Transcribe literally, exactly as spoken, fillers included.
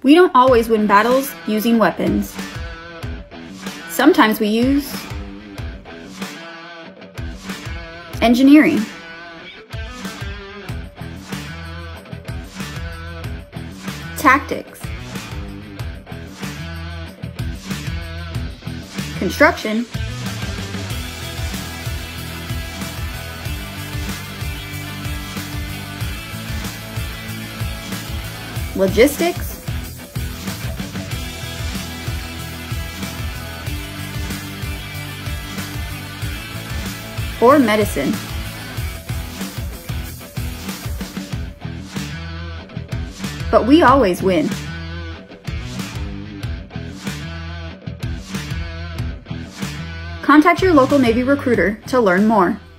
We don't always win battles using weapons. Sometimes we use engineering, tactics, construction, logistics, or medicine. But we always win. Contact your local Navy recruiter to learn more.